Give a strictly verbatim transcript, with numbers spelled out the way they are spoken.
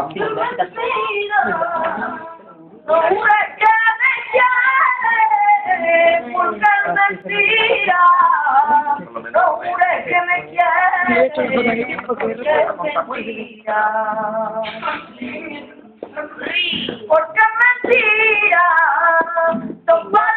No jures que me quieres, porque es mentira. No jures que me quieres, porque es mentira. Porque es mentira.